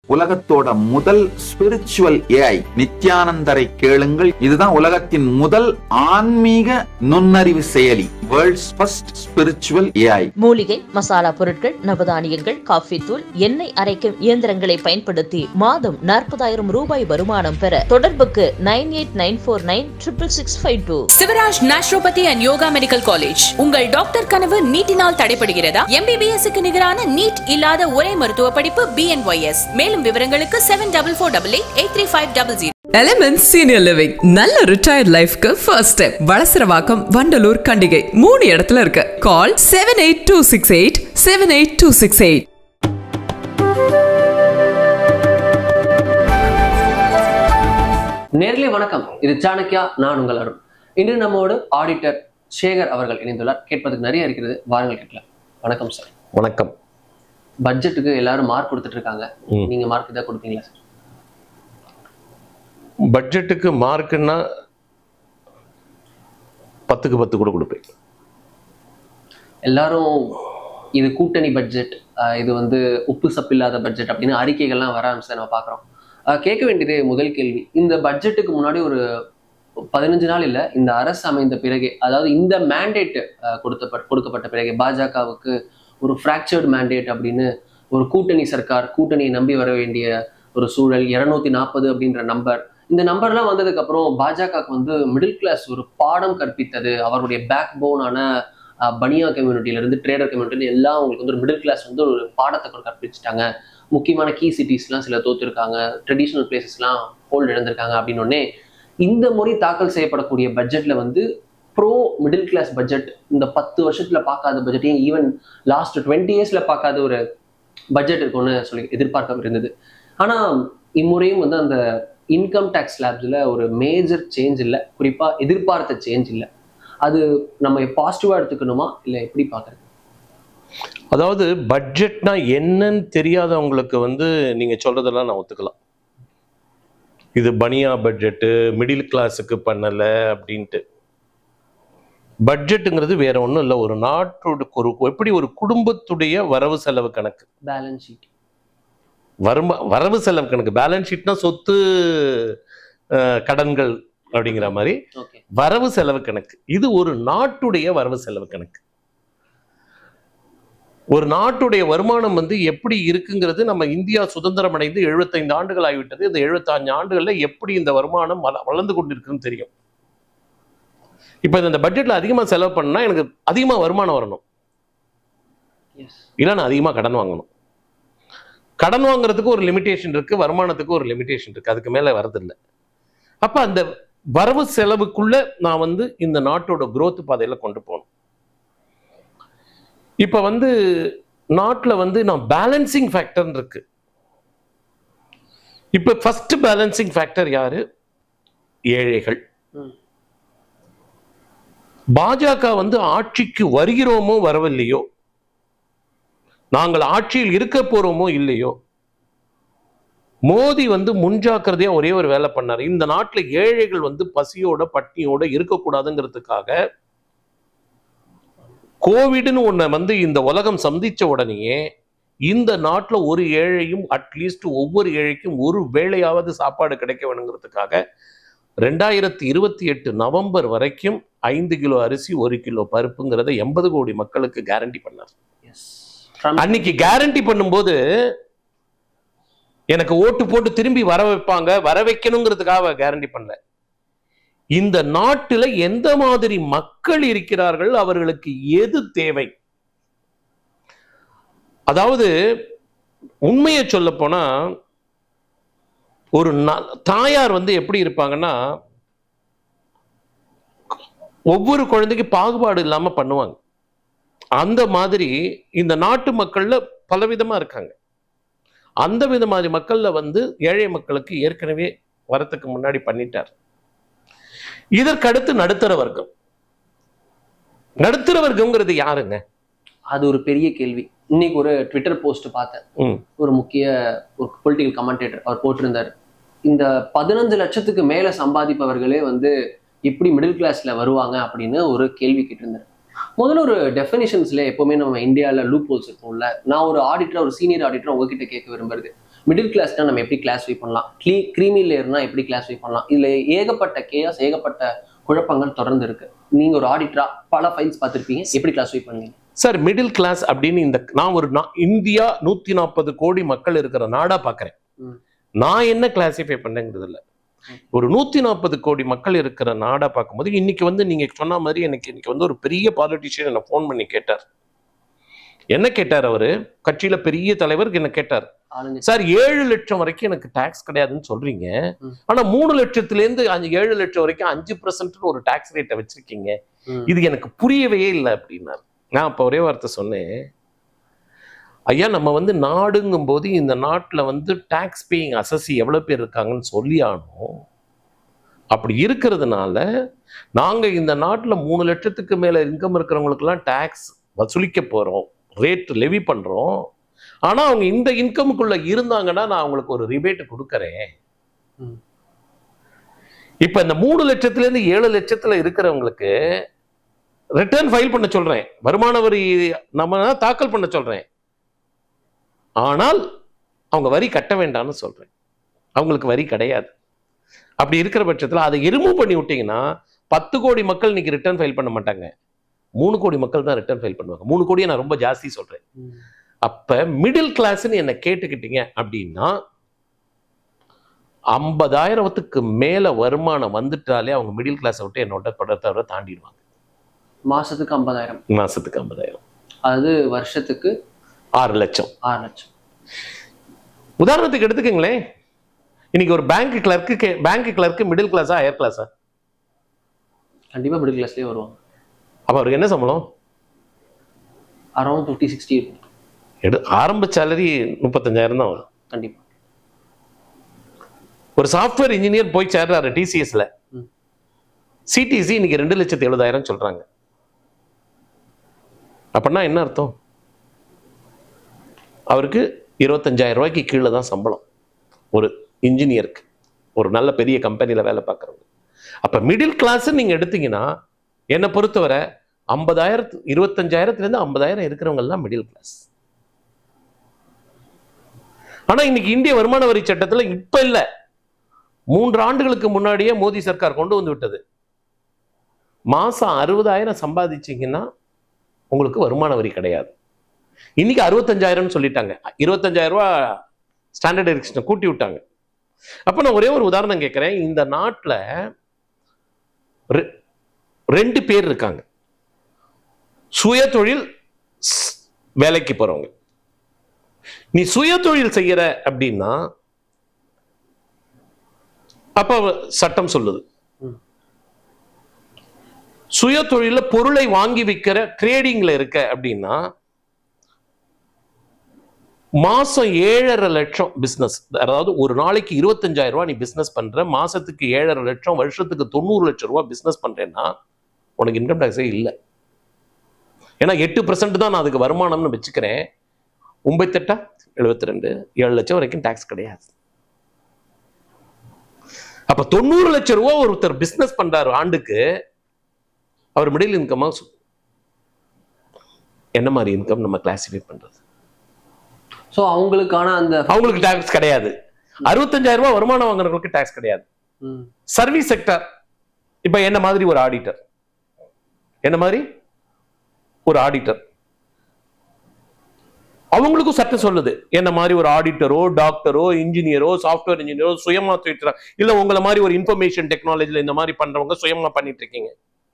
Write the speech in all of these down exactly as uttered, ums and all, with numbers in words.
உலகத்தோட முதல் spiritual AI நித்யானந்தரை கேளுங்கள். இதுதான் உலகத்தின் முதல் ஆன்மீக நுண்ணறிவு செயலி. World's first spiritual AI. மூலிகை மசாலா பொருட்கள், நவதானியங்கள், காஃபி தூள், எண்ணெய் அரைக்கும் இயந்திரங்களை பயன்படுத்தி மாதம் நாற்பதாயிரம் ரூபாய் வருமானம் பெற தொடர்புக்கு nine eight nine four nine triple six five two. Sivaraj naturopathy and yoga medical college. உங்கள் டாக்டர் கனவு நீட்டினால் தடைபடுகிறதா? எம்பிபிஎஸ் க்கு நிகரான நீட் இல்லாத ஒரே மருத்துவ படிப்பு பி என் ஒய் எஸ். மேலும் விவரங்களுக்கு seven double four double eight eight three five double zero. Elements senior living நல்ல ரிட்டையர்ட் லைஃப்க்கு ஃபர்ஸ்ட் ஸ்டெப். வளசரவாக்கம், வண்டலூர், கண்டிகை மூணு இடத்துல இருக்கு. Call seven eight two six eight seven eight two six eight. நேர்களே வணக்கம், இது சாணக்கியா, நான் உங்கள் அருண். இன்று நம்மோடு ஆடிட்டர் சேகர் அவர்கள் இணைந்துள்ளார். கேட்பதற்கு நிறைய இருக்கிறது, வாருங்கள் கேட்கலாம். வணக்கம் சார். வணக்கம். பட்ஜெட்டுக்கு எல்லாரும் மார்க் கொடுத்துட்டு இருக்காங்க, நீங்க மார்க் தான் கொடுப்பீங்களா சார்? பட்ஜெட்டுக்கு மார்க்குன்னா பத்துக்கு பத்து கூட கொடுப்பேன். எல்லாரும் இது கூட்டணி பட்ஜெட், இது வந்து உப்பு சப்பில்லாத பட்ஜெட் அப்படின்னு அறிக்கைகள்லாம் வர ஆரம்பிச்சு நம்ம பார்க்குறோம். கேட்க வேண்டியது முதல் கேள்வி, இந்த பட்ஜெட்டுக்கு முன்னாடி ஒரு பதினஞ்சு நாள் இல்லை, இந்த அரசு அமைந்த பிறகு, அதாவது இந்த மேண்டேட் கொடுத்த கொடுக்கப்பட்ட பிறகு பாஜகவுக்கு ஒரு ஃப்ராக்சர்டு மேண்டேட் அப்படின்னு ஒரு கூட்டணி சர்க்கார், கூட்டணியை நம்பி வர வேண்டிய ஒரு சூழல், இருநூத்தி நாற்பது அப்படின்ற நம்பர், இந்த நம்பர்லாம் வந்ததுக்கு அப்புறம் பாஜகவுக்கு வந்து மிடில் கிளாஸ் ஒரு பாடம் கற்பித்தது. அவருடைய பேக் போனான பனியா கம்யூனிட்டியிலிருந்து ட்ரேடர் கம்யூனிட்டி எல்லாம் அவங்களுக்கு வந்து ஒரு மிடில் கிளாஸ் வந்து ஒரு பாடத்தை கற்பிச்சுட்டாங்க. முக்கியமான கீ சிட்டிஸ்லாம் சில தோத்துருக்காங்க, ட்ரெடிஷ்னல் பிளேசஸ்லாம் ஹோல்டு இழந்திருக்காங்க அப்படின்னோடனே இந்த முறை தாக்கல் செய்யப்படக்கூடிய பட்ஜெட்ல வந்து ப்ரோ மிடில் கிளாஸ் பட்ஜெட், இந்த பத்து வருஷத்துல பார்க்காத பட்ஜெட்டையும் ஈவன் லாஸ்ட் டுவெண்ட்டி இயர்ஸ்ல பார்க்காத ஒரு பட்ஜெட் இருக்கும்னு சொல்லி எதிர்பார்க்க இருந்தது. ஆனா இம்முறையும் வந்து அந்த இன்கம் டேக்ஸ் ஸ்லாப்ஸ்ல ஒரு மேஜர் சேஞ்ச் இல்லை, குறிப்பா எதிர்பார்த்த சேஞ்ச் இல்லை. அது நம்ம பாசிட்டிவா எடுத்துக்கணுமா இல்லை எப்படி பார்க்கறது? அதாவது பட்ஜெட்னா என்னன்னு தெரியாதவங்களுக்கு வந்து நீங்க சொல்றதெல்லாம் நான் ஒத்துக்கலாம். இது பனியா பட்ஜெட்டு, மிடில் கிளாஸுக்கு பண்ணல அப்படின்ட்டு. பட்ஜெட்டுங்கிறது வேற ஒன்றும் இல்லை, ஒரு நாட்டோட ஒரு எப்படி ஒரு குடும்பத்துடைய வரவு செலவு கணக்கு, பேலன்ஸ் ஷீட், வருமா வரவு செலவு கணக்கு. பேலன்ஸ் ஷீட்னா சொத்து கடன்கள் அப்படிங்கிற மாதிரி வரவு செலவு கணக்கு. இது ஒரு நாட்டுடைய வரவு செலவு கணக்கு. ஒரு நாட்டுடைய வருமானம் வந்து எப்படி இருக்குங்கிறது, நம்ம இந்தியா சுதந்திரம் அடைந்து எழுபத்தைந்து ஆண்டுகள் ஆகிவிட்டது. இந்த எழுபத்தஞ்சு ஆண்டுகள்ல எப்படி இந்த வருமானம் வளர்ந்து கொண்டிருக்குன்னு தெரியும். இப்ப இந்த பட்ஜெட்ல அதிகமா செலவு பண்ணா எனக்கு அதிகமா வருமானம் வரணும், இல்லைன்னா அதிகமா கடன் வாங்கணும். கடன் வாங்குறதுக்கு ஒரு லிமிடேஷன் இருக்கு, வருமானத்துக்கு ஒரு லிமிடேஷன் இருக்கு, அதுக்கு மேல வரதில்லை. அப்ப அந்த வரவு செலவுக்குள்ள நான் வந்து இந்த நாட்டோட குரோத் பாதையில கொண்டு போகணும். இப்ப வந்து நாட்டுல வந்து நான் பேலன்சிங் ஃபேக்டர் இருக்கு. இப்ப ஃபர்ஸ்ட் பேலன்சிங் ஃபேக்டர் யாரு? ஏழைகள். பாஜக வந்து ஆட்சிக்கு வருகிறோமோ வரவில்லையோ, நாங்கள் ஆட்சியில் இருக்க போறோமோ இல்லையோ, மோடி வந்து முன்ஜாக்கிரதையா ஒரே ஒரு வேலை பண்ணாரு. இந்த நாட்டுல ஏழைகள் வந்து பசியோட பட்டினியோட இருக்கக்கூடாதுங்கிறதுக்காக கோவிட்னு ஒன்ன வந்து இந்த உலகம் சந்திச்ச உடனேயே இந்த நாட்டுல ஒரு ஏழையும் அட்லீஸ்ட் ஒவ்வொரு ஏழைக்கும் ஒரு வேளையாவது சாப்பாடு கிடைக்க வேணுங்கிறதுக்காக ரெண்டாயிரத்தி இருபத்தி எட்டு நவம்பர் வரைக்கும் ஐந்து கிலோ அரிசி, ஒரு கிலோ பருப்புங்கிறத எண்பது கோடி மக்களுக்கு கேரண்டி பண்ணார். அன்னைக்கு கேரண்டி பண்ணும்போது எனக்கு ஓட்டு போட்டு திரும்பி வர வைப்பாங்க, வர வைக்கணுங்கிறதுக்காக கேரண்டி பண்ணல. இந்த நாட்டுல எந்த மாதிரி மக்கள் இருக்கிறார்கள், அவர்களுக்கு எது தேவை. அதாவது உண்மையை சொல்ல போனா ஒரு தாயார் வந்து எப்படி இருப்பாங்கன்னா, ஒவ்வொரு குழந்தைக்கு பாகுபாடு இல்லாம பண்ணுவாங்க. அந்த மாதிரி இந்த நாட்டு மக்கள்ல பலவிதமா இருக்காங்க. அந்த விதமான மக்கள்ல வந்து ஏழை மக்களுக்கு ஏற்கனவே வரத்துக்கு முன்னாடி பண்ணிட்டார். இதற்கடுத்து நடுத்தர வர்க்கம். நடுத்தர வர்க்கம்ங்கிறது யாருங்க? அது ஒரு பெரிய கேள்வி. இன்னைக்கு ஒரு ட்விட்டர் போஸ்ட் பார்த்தேன், ஒரு முக்கிய ஒரு பொலிட்டிக்கல் கமெண்டேட்டர் அவர் போட்டிருந்தார், இந்த பதினஞ்சு லட்சத்துக்கு மேல சம்பாதிப்பவர்களே வந்து எப்படி மிடில் கிளாஸ்ல வருவாங்க அப்படின்னு ஒரு கேள்வி கேட்டிருந்தார். முதல்ல ஒரு டெஃபினிஷன்ஸ்ல எப்பவுமே நம்ம இந்தியாவில் லூப் ஹோல்ஸ் இருக்கும்ல. நான் ஒரு ஆடிட்டர், ஒரு சீனியர் ஆடிட்டர் உங்ககிட்ட கேட்க விரும்புறது, மிடில் கிளாஸ்னா நம்ம எப்படி கிளாஸிஃபை பண்ணலாம், க்ளீ க்ரீமி லேயர்னா எப்படி கிளாஸிஃபை பண்ணலாம், இதுல ஏகப்பட்ட கேஸ் ஏகப்பட்ட குழப்பங்கள் தொடர்ந்து இருக்கு. நீங்க ஒரு ஆடிட்டரா பல ஃபைல்ஸ் பார்த்துருப்பீங்க, எப்படி கிளாஸிஃபை பண்ணுவீங்க சார்? மிடில் கிளாஸ் அப்படின்னு இந்த நான் ஒரு இந்தியா நூத்தி நாற்பது கோடி மக்கள் இருக்கிற நாடா பாக்குறேன். நான் என்ன கிளாசிஃபை பண்ணேங்கிறது இல்லை, ஒரு நூத்தி நாற்பது கோடி மக்கள் இருக்கிற நாடா பார்க்கும்போது இன்னைக்கு வந்து நீங்க சொன்ன மாதிரி எனக்கு இன்னைக்கு வந்து ஒரு பெரிய பாலிட்டிஷியன் என்ன போன் பண்ணி கேட்டார். என்ன கேட்டார்? அவரு கட்சியில பெரிய தலைவருக்கு என்ன கேட்டார், சார் ஏழு லட்சம் வரைக்கும் எனக்கு டாக்ஸ் கிடையாதுன்னு சொல்றீங்க, ஆனா மூணு லட்சத்துல இருந்து அஞ்சு ஏழு லட்சம் வரைக்கும் அஞ்சு பர்சன்ட் ஒரு டாக்ஸ் ரேட்டை வச்சிருக்கீங்க, இது எனக்கு புரியவே இல்லை அப்படின்னாரு. நான் அப்ப ஒரே வார்த்தை சொன்னேன், ஐயா நம்ம வந்து நாடுங்கும் போது இந்த நாட்டில் வந்து டாக்ஸ் பேயிங் அசசி எவ்வளவு பேர் இருக்காங்கன்னு சொல்லி ஆனோம். அப்படி இருக்கிறதுனால நாங்க இந்த நாட்டில் மூணு லட்சத்துக்கு மேல இன்கம் இருக்கிறவங்களுக்கெல்லாம் டாக்ஸ் வசூலிக்க போறோம், ரேட் லெவி பண்றோம். ஆனா அவங்க இந்த இன்கமுக்குள்ள இருந்தாங்கன்னா நான் அவங்களுக்கு ஒரு ரிபேட் கொடுக்கறேன். இப்ப இந்த மூணு லட்சத்துல இருந்து ஏழு லட்சத்துல இருக்கிறவங்களுக்கு ரிட்டர்ன் ஃபைல் பண்ண சொல்றேன், வருமான வரி நம்ம தாக்கல் பண்ண சொல்றேன், ஆனால் அவங்க வரி கட்ட வேண்டாம்னு சொல்றேன். அவங்களுக்கு வரி கிடையாது. அப்படி இருக்கிற பட்சத்தில் அதை ரிமூவ் பண்ணி விட்டீங்கன்னா பத்து கோடி மக்கள் இன்னைக்கு ரிட்டர்ன் ஃபைல் பண்ண மாட்டாங்க, மூணு கோடி மக்கள் தான் ரிட்டர்ன் ஃபைல் பண்ணுவாங்க. மூணு கோடியை நான் ரொம்ப ஜாஸ்தி சொல்றேன். அப்ப மிடில் கிளாஸ்ன்னு என்ன கேட்டுக்கிட்டீங்க அப்படின்னா ஐம்பதாயிரத்துக்கு மேல வருமானம் வந்துட்டாலே அவங்க மிடில் கிளாஸை விட்டு என்னோட படத்தை தாண்டிடுவாங்க. மாசத்துக்கு ஐம்பதாயிரம் மாசத்துக்கு ஐம்பதாயிரம் அது வருஷத்துக்கு ஆறு லட்சம் ஆறு லட்சம் உதாரணத்துக்கு எடுத்துக்கங்களேன். இன்னைக்கு ஒரு bank clerk bank clerk middle கிளாஸா ஹையர் கிளாஸா? கண்டிப்பா மிடில் கிளாஸ்லயே வருவாங்க. அப்ப அவருக்கு என்ன சம்பளம்? அரௌண்ட் ஃபிஃப்டி சிக்ஸ்டி எடு ஆரம்ப சேலரி முப்பத்தஞ்சாயிரம் தான் வரும். கண்டிப்பா. ஒரு சாஃப்ட்வேர் இன்ஜினியர் போய் சேர்றாரு டிசிஎஸ்ல, சிடிசி இன்னைக்கு ரெண்டு லட்சத்தி எழுபதாயிரம் சொல்றாங்க. அப்படின்னா என்ன அர்த்தம்? அவருக்கு இருபத்தஞ்சாயிரம் ரூபாய்க்கு கீழே தான் சம்பளம் ஒரு இன்ஜினியருக்கு, ஒரு நல்ல பெரிய கம்பெனியில் வேலை பார்க்குறவங்க. அப்போ மிடில் கிளாஸ் நீங்கள் எடுத்தீங்கன்னா என்னை பொறுத்தவரை ஐம்பதாயிரத்து இருபத்தஞ்சாயிரத்துலேருந்து ஐம்பதாயிரம் இருக்கிறவங்க தான் மிடில் கிளாஸ். ஆனால் இன்னைக்கு இந்திய வருமான வரி சட்டத்தில் இப்போ இல்லை, மூன்று ஆண்டுகளுக்கு முன்னாடியே மோடி சர்க்கார் கொண்டு வந்து விட்டது. மாசம் அறுபதாயிரம் சம்பாதிச்சிங்கன்னா உங்களுக்கு வருமான வரி கிடையாது. இன்னைக்கு அறுபத்தஞ்சாயிரம் சொல்லிட்டாங்க, இருபத்தஞ்சாயிரம் ரூபா ஸ்டாண்டர்ட் எக்ஸ்டன் கூட்டி விட்டாங்க. அப்ப நான் ஒரே ஒரு உதாரணம் கேட்கிறேன். இந்த நாட்டில் ரெண்டு பேர் இருக்காங்க, சுய தொழில் வேலைக்கு போறவங்க. நீ சுய தொழில் செய்யற அப்படின்னா அப்ப சட்டம் சொல்லுது, சுய தொழில பொருளை வாங்கி விற்கிற ட்ரேடிங்ல இருக்க அப்படின்னா மாசம் ஏழரை லட்சம் பிசினஸ், அதாவது ஒரு நாளைக்கு இருபத்தஞ்சாயிரம் ரூபாய் நீ பிசினஸ் பண்ற, மாசத்துக்கு ஏழரை லட்சம், வருஷத்துக்கு தொண்ணூறு லட்சம் ரூபாய் பிசினஸ் பண்றேன்னா உனக்கு இன்கம் டாக்ஸே இல்லை. ஏன்னா எட்டு பர்சன்ட் தான் நான் அதுக்கு வருமானம்னு வச்சுக்கிறேன். ஒன்பத்தெட்டா எழுபத்தி ரெண்டு ஏழு லட்சம் வரைக்கும் டாக்ஸ் கிடையாது. அப்ப தொண்ணூறு லட்சம் ரூபாய் ஒருத்தர் பிசினஸ் பண்றாரு ஆண்டுக்கு, அவர் மிடில் இன்கமா? என்ன மாதிரி இன்கம் நம்ம கிளாசிஃபை பண்றது? சோ அவங்களுக்கான அந்த அவங்களுக்கு டாக்ஸ் கிடையாது. அறுபத்தஞ்சாயிரம் ரூபாய் வருமானம் வாங்குறவங்களுக்கு டாக்ஸ் கிடையாது. சர்வீஸ் செக்டர், இப்ப என்ன மாதிரி ஒரு ஆடிட்டர், என்ன மாதிரி ஒரு ஆடிட்டர், அவங்களுக்கும் சட்டம் சொல்லுது. என்ன மாதிரி ஒரு ஆடிட்டரோ, டாக்டரோ, இன்ஜினியரோ, சாஃப்ட்வேர் இன்ஜினியரோ சுயமா தூக்கிட்டு, இல்ல உங்களை மாதிரி ஒரு இன்ஃபர்மேஷன் டெக்னாலஜில இந்த மாதிரி பண்றவங்க சுயமா பண்ணிட்டு இருக்கீங்க.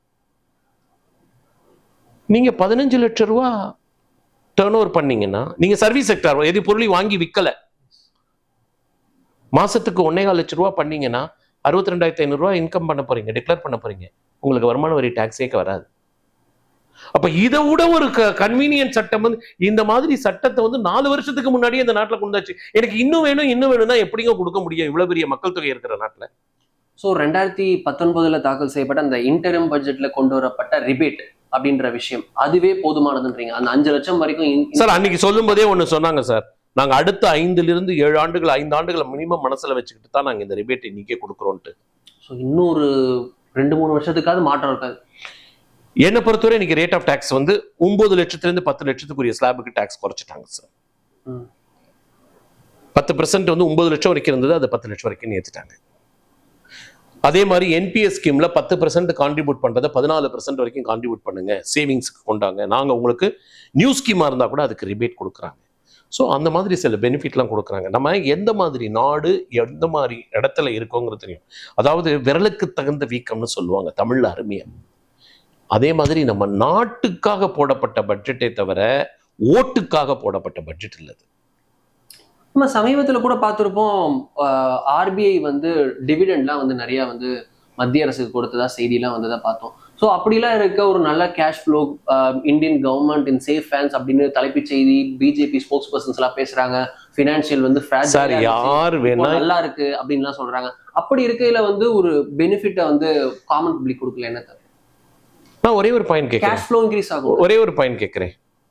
நீங்க பதினஞ்சு லட்சம் ரூபா டர்ன் ஓவர் பண்ணீங்கன்னா நீங்க சர்வீஸ் செக்டர் எது பொருளை வாங்கி விற்கல, மாசத்துக்கு ஒன்னேகால் லட்சம் ரூபா பண்ணீங்கன்னா அறுபத்தி ரெண்டாயிரத்தி ஐநூறு ரூபாய் இன்கம் பண்ண போறீங்க, டிக்ளேர் பண்ண போறீங்க. உங்களுக்கு வருமான வரி டாக்ஸே வராது. அப்ப இதை விட ஒரு கன்வீனியன்ட் சட்டம் வந்து, இந்த மாதிரி சட்டத்தை வந்து நாலு வருஷத்துக்கு முன்னாடியே இந்த நாட்டில் கொண்டாச்சு. எனக்கு இன்னும் வேணும் இன்னும் வேணும்னா எப்படிங்க கொடுக்க முடியும் இவ்வளவு பெரிய மக்கள் தொகை இருக்கிற நாட்டில்? ஸோ ரெண்டாயிரத்தி பத்தொன்பதுல தாக்கல் செய்யப்பட்ட அந்த இன்டரிம் பட்ஜெட்ல கொண்டு வரப்பட்ட ரிபேட் அப்படின்ற விஷயம் அதுவே போதுமானதுன்றீங்க? அந்த அஞ்சு லட்சம் வரைக்கும் சார் அன்னைக்கு சொல்லும் போதே ஒண்ணு சொன்னாங்க சார், நாங்க அடுத்த ஐந்துல இருந்து ஏழு ஆண்டுகள் ஐந்து ஆண்டுகளை மினிமம் மனசுல வச்சுக்கிட்டு தான் நாங்க இந்த ரிபேட் இன்னைக்கே கொடுக்குறோம்ட்டு. ஸோ இன்னொரு ரெண்டு மூணு வருஷத்துக்காவது மாற்றம் இருக்காது. என்னை பொறுத்தவரை இன்னைக்கு ரேட் ஆஃப் டாக்ஸ் வந்து ஒன்பது லட்சத்துல இருந்து பத்து லட்சத்துக்குரிய ஸ்லாபுக்கு டாக்ஸ் குறைச்சிட்டாங்க சார். பத்து பர்சன்ட் வந்து ஒன்பது லட்சம் வரைக்கும் இருந்தது, அதை பத்து லட்சம் வரைக்கும் ஏற்றிட்டாங்க. அதே மாதிரி என்பிஎஸ் ஸ்கீம்ல பத்து பர்சன்ட் கான்ட்ரிபியூட் பண்றதை பதினாலு பர்சன்ட் வரைக்கும் கான்ட்ரிபியூட் பண்ணுங்க, சேவிங்ஸ்க்கு கொண்டாங்க, நாங்க உங்களுக்கு நியூ ஸ்கீமா இருந்தா கூட அதுக்கு ரிபேட் கொடுக்குறாங்க. ஸோ அந்த மாதிரி சில பெனிஃபிட்லாம் கொடுக்குறாங்க. நம்ம எந்த மாதிரி நாடு எந்த மாதிரி இடத்துல இருக்கோங்கிறது தெரியும். அதாவது விரலுக்கு தகுந்த வீக்கம்னு சொல்லுவாங்க தமிழ்ல அருமையா. அதே மாதிரி நம்ம நாட்டுக்காக போடப்பட்ட பட்ஜெட்டை தவிர ஓட்டுக்காக போடப்பட்ட பட்ஜெட் இல்லது. நம்ம சமீபத்தில் கூட பார்த்துருப்போம், ஆர்பிஐ வந்து டிவிடெண்ட்லாம் வந்து நிறைய வந்து மத்திய அரசுக்கு கொடுத்ததா செய்திலாம் வந்ததா பார்த்தோம். ஸோ அப்படிலாம் இருக்க ஒரு நல்ல cash flow, Indian government in safe hands அப்படின்னு தலைப்புச் செய்தி பிஜேபி ஸ்போக்ஸ் பர்சன்ஸ் எல்லாம் பேசுறாங்க. ஃபினான்ஷியல் வந்து யார் வேணா நல்லா இருக்கு அப்படின்லாம் சொல்றாங்க. அப்படி இருக்கையில வந்து ஒரு பெனிஃபிட்டை வந்து காமன் பப்ளிக் கொடுக்கல. என்ன தவிர நான் ஒரே ஒரு பாயிண்ட் கேட்கிறேன், கேஷ் ஃப்ளோ இன்க்ரீஸ் ஆகும். ஒரே ஒரு பாயிண்ட் கேட்கிறேன்.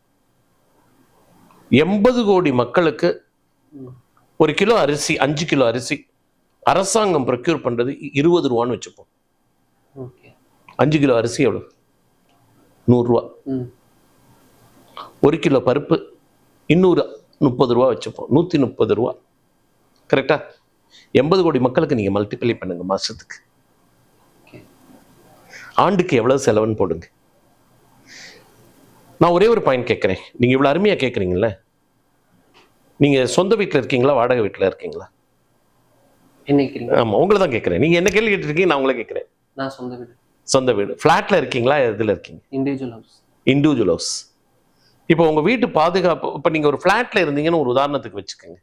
எண்பது கோடி மக்களுக்கு ஒரு கிலோ அரிசி, அஞ்சு கிலோ அரிசி அரசாங்கம் ப்ரொக்யூர் பண்றது இருபது ரூபான்னு வச்சுப்போம். அஞ்சு கிலோ அரிசி எவ்வளவு? நூறு ரூபா. ஒரு கிலோ பருப்பு இன்னூறு முப்பது ரூபா வச்சுப்போம், நூத்தி முப்பது ரூபா. கரெக்டா? எண்பது கோடி மக்களுக்கு நீங்க மல்டிப்ளை பண்ணுங்க மாசத்துக்கு. ஆண்டுக்கு எவ்வளவு செலவுன்னு போடுங்க. நான் ஒரே ஒரு பாயிண்ட் கேட்கிறேன். நீங்க இவ்வளவு அருமையா கேட்குறீங்கல்ல, நீங்க சொந்த வீட்டில் இருக்கீங்களா வாடகை வீட்டில் இருக்கீங்களா? என்ன? ஆமா, உங்களை தான் கேட்கிறேன். நீங்க என்ன கேள்வி கேட்டிருக்கீங்க, நான் உங்களை கேட்கிறேன். நான் சொந்த வீடு. சொந்த வீடு. ஃபிளாட்ல இருக்கீங்களா, எதுல இருக்கீங்க? Individual house. Individual house. இப்போ உங்க வீட்டு பாதுகாப்பு, இப்போ நீங்க ஒரு ஃபிளாட்ல இருந்தீங்கன்னு ஒரு உதாரணத்துக்கு வச்சுக்கோங்க.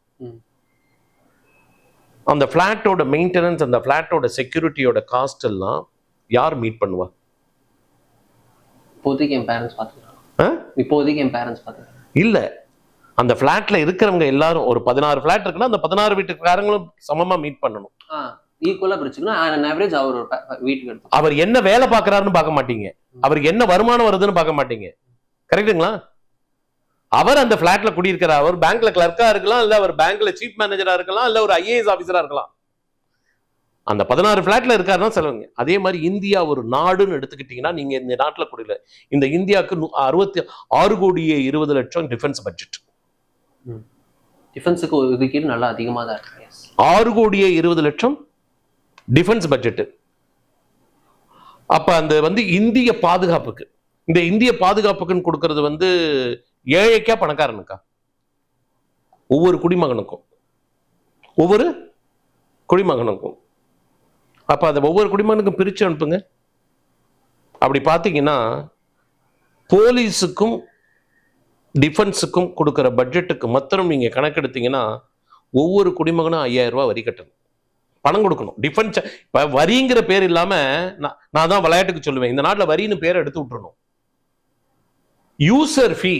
அந்த ஃபிளாட்டோட மெயின்டெனன்ஸ், அந்த ஃபிளாட்டோட செக்யூரிட்டியோட காஸ்ட் எல்லாம் யார் மீட் பண்ணுவா? இப்போதைக்கு என் பேரண்ட்ஸ் பார்த்துக்கிறாங்க. இப்போதைக்கு என் பேரண்ட்ஸ் பார்த்துக்கிறாங்க. இல்ல, அந்த ஃபிளாட்ல இருக்கிறவங்க எல்லாரும், ஒரு பதினாறு ஃபிளாட் இருக்குன்னா அந்த பதினாறு வீட்டுக்காரங்களும் சமமா மீட் பண்ணணும். ஈக்குவலா பிரிச்சுக்கணும். ஆன் ஆவரேஜ் அவர் ஒரு வீட்டுக்கு எடுத்து அவர் என்ன வேலை பார்க்கறாருன்னு பார்க்க மாட்டீங்க, அவருக்கு என்ன வருமானம் வருதுன்னு பார்க்க மாட்டீங்க. கரெக்டுங்களா? அவர் அந்த ஃபிளாட்ல குடியிருக்கிறார், அவர் பேங்க்ல கிளர்க்கா இருக்கலாம், இல்ல அவர் பேங்க்ல சீஃப் மேனேஜரா இருக்கலாம், இல்ல ஒரு ஐஏஎஸ் ஆபீசரா இருக்கலாம். அந்த பதினாறு ஃபிளாட்ல இருக்காருன்னா செலவுங்க. அதே மாதிரி இந்தியா ஒரு நாடுன்னு எடுத்துக்கிட்டீங்கன்னா, நீங்க இந்த நாட்டுல குடியில இந்த இந்தியாவுக்கு அறுபத்தி ஆறு கோடியே இருபது லட்சம் டிஃபென்ஸ் பட்ஜெட். டிஃபென்ஸுக்கு ஒதுக்கீடு நல்லா அதிகமாக தான் இருக்கு. ஆறு கோடியே இருபது லட்சம் டிஃபென்ஸ் பட்ஜெட். அப்ப அந்த வந்து இந்திய பாதுகாப்புக்கு, இந்த இந்திய பாதுகாப்புக்குன்னு கொடுக்கறது வந்து ஏழைக்கா பணக்காரனுக்கா? ஒவ்வொரு குடிமகனுக்கும், ஒவ்வொரு குடிமகனுக்கும். அப்ப அதை ஒவ்வொரு குடிமகனுக்கும் பிரிச்சு அனுப்புங்க. அப்படி பார்த்தீங்கன்னா போலீஸுக்கும் டிஃபென்ஸுக்கும் கொடுக்குற பட்ஜெட்டுக்கு மாத்திரம் நீங்க கணக்கெடுத்தீங்கன்னா ஒவ்வொரு குடிமகனும் ஐயாயிரம் ரூபாய் வரி கட்டணும், பணம் கொடுக்கணும். டிஃபென்ஸ் இப்ப வரிங்கிற பேர் இல்லாம, நான் தான் விளையாட்டுக்கு சொல்லுவேன், இந்த நாட்டில் வரின்னு பேரை எடுத்து விட்டுறணும். யூசர் ஃபீ,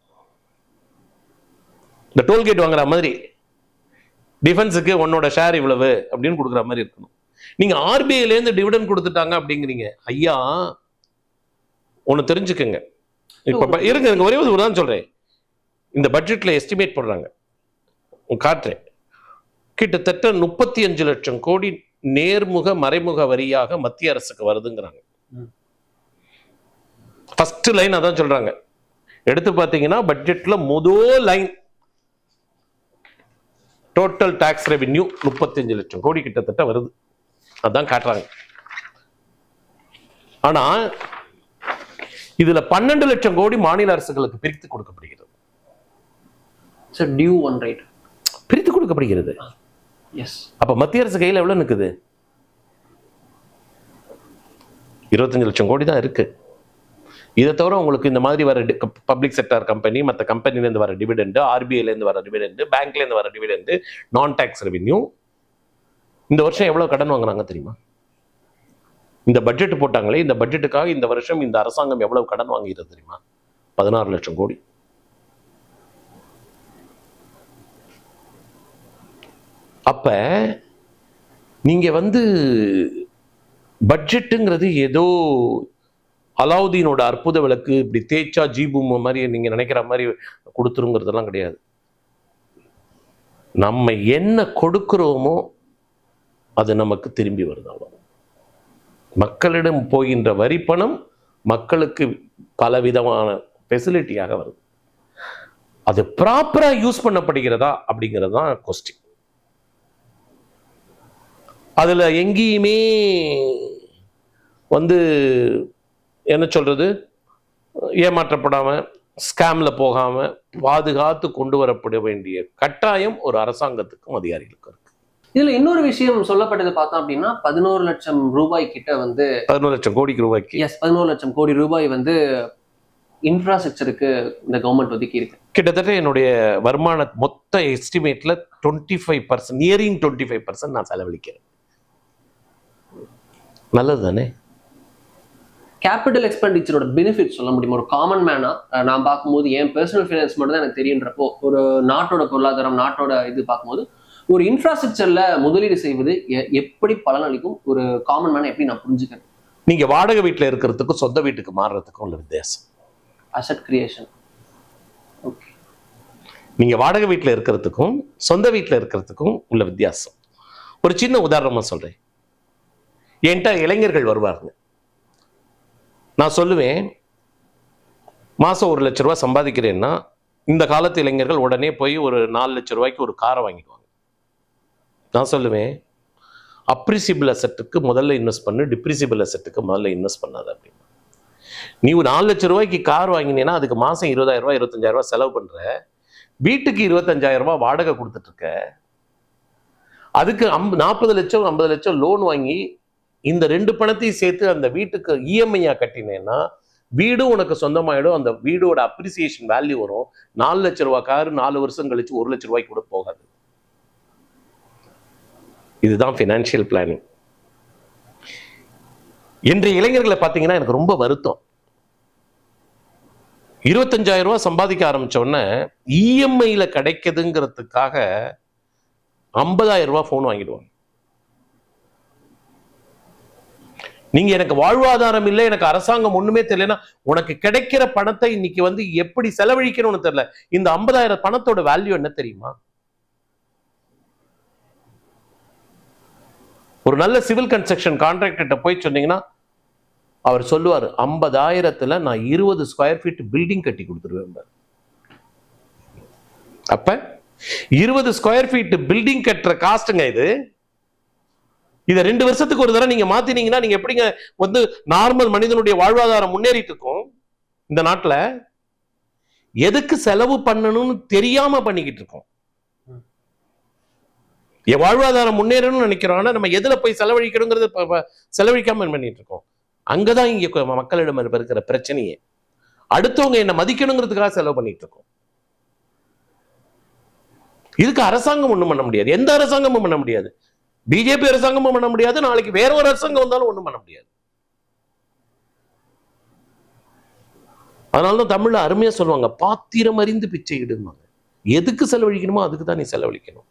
இந்த டோல்கேட் வாங்குற மாதிரி டிஃபென்ஸுக்கு உன்னோட ஷேர் இவ்வளவு அப்படின்னு கொடுக்குற மாதிரி இருக்கணும். நீங்க ஆர்பிஐல இருந்து டிவிடன் கொடுத்துட்டாங்க அப்படிங்கிறீங்க. ஐயா ஒன்னு தெரிஞ்சுக்கங்க. இப்ப இருங்க, ஒரே ஒரு உதாரணம் சொல்றேன். இந்த பட்ஜெட்ல எஸ்டிமேட் பண்றாங்க, காட்டுறேன். கிட்டத்தட்ட முப்பத்தி அஞ்சு லட்சம் கோடி நேர்முக மறைமுக வரியாக மத்திய அரசுக்கு வருதுங்கிறாங்க. ஃபர்ஸ்ட் லைன் அதான் சொல்றாங்க. எடுத்து பார்த்தீங்கன்னா பட்ஜெட்ல முதல் லைன் டோட்டல் டாக்ஸ் ரெவென்யூ முப்பத்தி அஞ்சு லட்சம் கோடி கிட்டத்தட்ட வருது. அதான் காட்டுறாங்க. ஆனா இதுல பன்னெண்டு லட்சம் கோடி மாநில அரசுகளுக்கு பிரித்து கொடுக்கப்படுகிறது. டியூ ஒன் ரைட் பிரித்து கொடுக்கப்படுகிறது. எஸ். அப்ப மத்திய அரசு கையில் எவ்வளவு நிக்குது? இருபத்தஞ்சு லட்சம் கோடி தான் இருக்கு. இதை தவிர உங்களுக்கு இந்த மாதிரி வர பப்ளிக் செக்டார் கம்பெனி, மற்ற கம்பெனில இருந்து வர டிவிடெண்ட், ஆர்பிஐல இருந்து வர டிவிடெண்ட், பேங்க்ல இருந்து வர டிவிடெண்ட், நான் டாக்ஸ் ரெவென்யூ. இந்த வருஷம் எவ்வளவு கடன் வாங்குறாங்க தெரியுமா? இந்த பட்ஜெட் போட்டாங்களே, இந்த பட்ஜெட்டுக்காக இந்த வருஷம் இந்த அரசாங்கம் எவ்வளவு கடன் வாங்குகிறது தெரியுமா? பதினாறு லட்சம் கோடி. அப்ப நீங்க வந்து பட்ஜெட்டுங்கிறது ஏதோ அலாவுதீனோட அற்புத விளக்கு இப்படி தேய்ச்சா ஜீபூம் மாதிரி நீங்க நினைக்கிற மாதிரி கொடுத்துருங்கிறதெல்லாம் கிடையாது. நம்ம என்ன கொடுக்கிறோமோ அது நமக்கு திரும்பி வருது. மக்களிடம் போகின்ற வரி பணம் மக்களுக்கு பல விதமான ஃபெசிலிட்டியாக வருது. அது ப்ராப்பரா யூஸ் பண்ணப்படுகிறதா அப்படிங்கிறது தான் கொஸ்டின். அதுல எங்கேயுமே வந்து என்ன சொல்றது, ஏமாற்றப்படாம ஸ்கேம்ல போகாம பாதுகாத்து கொண்டு வரப்பட வேண்டிய கட்டாயம் ஒரு அரசாங்கத்துக்கும் அதிகாரிகளுக்கும் இருக்கு. இதுல இன்னொரு விஷயம் சொல்லப்பட்டது பார்த்தோம் அப்படின்னா, பதினோரு லட்சம் ரூபாய் கிட்ட வந்து பதினோரு லட்சம் கோடிக்கு ரூபாய்க்கு எஸ் பதினோரு லட்சம் கோடி ரூபாய் வந்து இன்ஃப்ராஸ்ட்ரக்சருக்கு இந்த கவர்மெண்ட் ஒதுக்கி இருக்கு. கிட்டத்தட்ட என்னுடைய வருமான மொத்த எஸ்டிமேட்ல twenty five percent nearing twenty five percent நான் செலவழிக்கிறேன். நல்லது தானே? கேபிட்டல் எக்ஸ்பெண்டிச்சரோட பெனிஃபிட் சொல்ல முடியுமா? ஒரு காமன் மேனா நான் பார்க்கும்போது என் பர்சனல் ஃபைனான்ஸ் மட்டும் தான் எனக்கு தெரியுன்றப்போ, ஒரு நாட்டோட பொருளாதாரம் நாட்டோட இது பார்க்கும்போது ஒரு இன்ஃப்ராஸ்ட்ரக்சர்ல முதலீடு செய்வது எப்படி பலனளிக்கும் ஒரு காமன் மேனா எப்படி நான் புரிஞ்சுக்கிறேன்? நீங்க வாடகை வீட்டுல இருக்கிறதுக்கும் சொந்த வீட்டுக்கு மாறுறதுக்கும் உள்ள வித்தியாசம். Asset creation. ஓகே. நீங்க வாடகை வீட்டுல இருக்கிறதுக்கும் சொந்த வீட்டுல இருக்கிறதுக்கும் உள்ள வித்தியாசம் ஒரு சின்ன உதாரணமா சொல்றேன். என்கிட்ட இளைஞர்கள் வருவாங்க. நான் சொல்லுவேன், மாசம் ஒரு லட்ச ரூபாய் சம்பாதிக்கிறேன்னா இந்த காலத்து இளைஞர்கள் உடனே போய் ஒரு நாலு லட்சம் ரூபாய்க்கு ஒரு காரை வாங்கிடுவாங்க. நான் சொல்லுவேன், அப்ரிசிபிள் அசெட்டுக்கு முதல்ல இன்வெஸ்ட் பண்ணு, டிப்ரிசிபிள் அசெட்டுக்கு முதல்ல இன்வெஸ்ட் பண்ணாத அப்படின்னு. நீ ஒரு நாலு லட்சம் ரூபாய்க்கு கார் வாங்கினீங்கன்னா அதுக்கு மாசம் இருபதாயிரம் ரூபாய் இருபத்தஞ்சாயிரம் ரூபாய் செலவு பண்ற, வீட்டுக்கு இருபத்தஞ்சாயிரம் ரூபாய் வாடகை கொடுத்துட்டு இருக்க, அதுக்கு அம் நாற்பது லட்சம் ஐம்பது லட்சம் லோன் வாங்கி இந்த ரெண்டு பணத்தையும் சேர்த்து அந்த வீட்டுக்கு இஎம்ஐயா கட்டினேன்னா வீடும் உனக்கு சொந்தமாயிடும். அந்த வீடோட அப்ரிசியேஷன் வேல்யூ வரும். நாலு லட்சம் ரூபாய் காரு நாலு வருஷம் கழிச்சு ஒரு லட்சம் ரூபாய்க்கு கூட போகாது. இதுதான் ஃபினான்ஷியல் பிளானிங். இன்றைய இளைஞர்களை பார்த்தீங்கன்னா எனக்கு ரொம்ப வருத்தம். இருபத்தஞ்சாயிரம் ரூபாய் சம்பாதிக்க ஆரம்பிச்ச உடனே இஎம்ஐல கிடைக்குதுங்கிறதுக்காக ஐம்பதாயிரம் ரூபாய் போன் வாங்கிடுவாங்க. நீங்க எனக்கு வாழ்வாதாரம் இல்லை, எனக்கு அரசாங்கம் ஒண்ணுமே தெரியலன்னா உனக்கு கிடைக்கிற பணத்தை இன்னைக்கு வந்து எப்படி செலவழிக்கணும்னு தெரியல. இந்த ஐம்பதாயிரம் பணத்தோட வேல்யூ என்ன தெரியுமா? ஒரு நல்ல சிவில் கன்ஸ்ட்ரக்ஷன் கான்ட்ராக்டர்கிட்ட போய் சொன்னீங்கன்னா அவர் சொல்லுவார், ஐம்பதாயிரத்துல நான் இருபது ஸ்கொயர் ஃபீட் பில்டிங் கட்டி கொடுத்துருவேன். அப்ப இருபது ஸ்கொயர் ஃபீட் பில்டிங் கட்டுற காஸ்ட்டுங்க இது. இதை ரெண்டு வருஷத்துக்கு ஒரு தடவை நீங்க மாத்தினீங்கன்னா நீங்க எப்படிங்க வந்து நார்மல் மனிதனுடைய வாழ்வாதாரம் முன்னேறிட்டு இருக்கும் இந்த நாட்டுல? எதுக்கு செலவு பண்ணணும்னு தெரியாம பண்ணிக்கிட்டு இருக்கோம். என் வாழ்வாதாரம் முன்னேறணும்னு நினைக்கிறோம், ஆனா நம்ம எதுல போய் செலவழிக்கணுங்கிறது செலவழிக்காம பண்ணிட்டு இருக்கோம். அங்கதான் இங்க மக்களிடம் இருக்கிற பிரச்சனையே. அடுத்தவங்க என்ன மதிக்கணுங்கிறதுக்காக செலவு பண்ணிட்டு இருக்கோம். இதுக்கு அரசாங்கம் ஒண்ணும் பண்ண முடியாது. எந்த அரசாங்கமும் பண்ண முடியாது. பிஜேபி அரசாங்கமும் பண்ண முடியாது. நாளைக்கு வேற ஒரு அரசாங்கம் வந்தாலும் ஒண்ணும் பண்ண முடியாது. அதனாலதான் தமிழ்ல அருமையா சொல்லுவாங்க, பாத்திரம் அறிந்து பிச்சை இடுவாங்க. எதுக்கு செலவழிக்கணுமோ அதுக்கு தான் நீ செலவழிக்கணும்.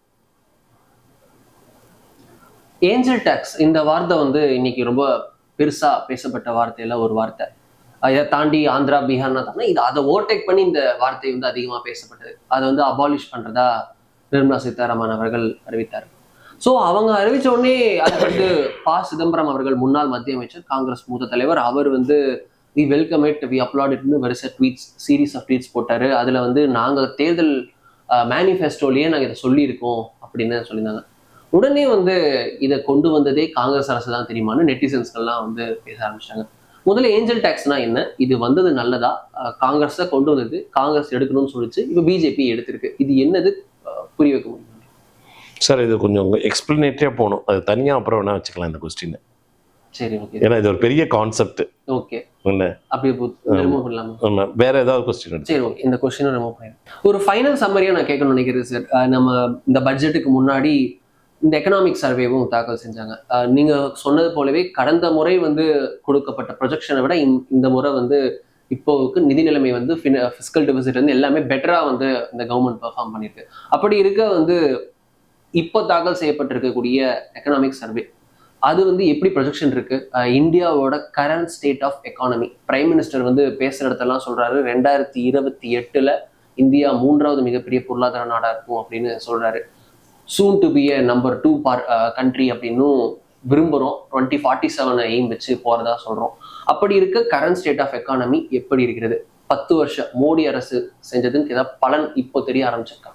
ஏஞ்சல் டாக்ஸ் இந்த வார்த்தை வந்து இன்னைக்கு ரொம்ப பெருசா பேசப்பட்ட வார்த்தையில ஒரு வார்த்தை. இதை தாண்டி ஆந்திரா பீகார்னா தானே இது அதை ஓவர்டேக் பண்ணி இந்த வார்த்தை வந்து அதிகமா பேசப்பட்டது. அதை வந்து அபாலிஷ் பண்றதா நிர்மலா சீதாராமன் அவர்கள் அறிவித்தார். ஸோ அவங்க அறிவிச்ச உடனே அது வந்து ப சிதம்பரம் அவர்கள் முன்னாள் மத்திய அமைச்சர் காங்கிரஸ் மூத்த தலைவர் அவர் வந்து we welcome it we applaud இட்னு வரிசை ட்வீட்ஸ் சீரீஸ் ஆஃப் ட்வீட்ஸ் போட்டாரு. அதுல வந்து நாங்க தேர்தல் மேனிஃபெஸ்டோலயே நாங்கள் இதை சொல்லியிருக்கோம் அப்படின்னு சொல்லியிருந்தாங்க. உடனே வந்து இதை கொண்டு வந்ததே காங்கிரஸ் அரசு தான் தெரியுமான்னு நெட்டிசன்ஸ்கள்லாம் வந்து பேச ஆரம்பிச்சாங்க. முதல்ல ஏஞ்சல் டாக்ஸ்னா என்ன, இது வந்தது நல்லதா, காங்கிரஸ் தான் கொண்டு வந்தது, காங்கிரஸ் எடுக்கணும்னு சொல்லிச்சு, இப்போ பிஜேபி எடுத்திருக்கு, இது என்னது புரிய வைக்க முடியும் சார்? இது கொஞ்சம் எக்ஸ்பிளனேட்டரியா போகணும், அது தனியா அப்புறம் வேணா வச்சுக்கலாம் இந்த கொஸ்டின். சரி, ஓகே. ஏன்னா இது ஒரு பெரிய கான்செப்ட். ஓகே, அப்படியே ரிமூவ் பண்ணலாமா? வேற ஏதாவது கொஸ்டின்? சரி, ஓகே, இந்த கொஸ்டினை ரிமூவ் பண்ணிடுறேன். ஒரு ஃபைனல் சம்மரியா நான் கேட்கணும்னு நினைக்கிறேன் சார். நம்ம இந்த பட்ஜெட்டுக்கு முன்னாடி இந்த எக்கனாமிக் சர்வேவும் தாக்கல் செஞ்சாங்க. நீங்க சொன்னது போலவே கடந்த முறை வந்து கொடுக்கப்பட்ட ப்ரொஜெக்ஷனை விட இந்த முறை வந்து இப்போவுக்கு நிதி நிலைமை வந்து ஃபிஸ்கல் டெபிசிட் வந்து எல்லாமே பெட்டரா வந்து இந்த கவர்மெண்ட் பெர்ஃபார்ம் பண்ணியிருக்கு. அப்படி இருக்க வந்து இப்போ தாக்கல் செய்யப்பட்டிருக்கக்கூடிய எக்கனாமிக் சர்வே அது வந்து எப்படி ப்ரொஜெக்ஷன் இருக்கு, இந்தியாவோட current state of economy prime minister வந்து பேசுற இடத்தெல்லாம் சொல்றாரு, ரெண்டாயிரத்தி இருபத்தி எட்டுல இந்தியா மூன்றாவது மிகப்பெரிய பொருளாதார நாடா இருக்கும் அப்படின்னு சொல்றாரு. Soon to be a number two for country அப்படின்னும் விரும்புகிறோம். டுவெண்ட்டி ஃபார்ட்டி செவனை எய்ம் வச்சு போகிறதா சொல்கிறோம். அப்படி இருக்க கரண்ட் ஸ்டேட் ஆஃப் எக்கானமி எப்படி இருக்கிறது? பத்து வருஷம் மோடி அரசு செஞ்சதுன்னு ஏதாவது பலன் இப்போ தெரிய ஆரம்பிச்சிருக்கா?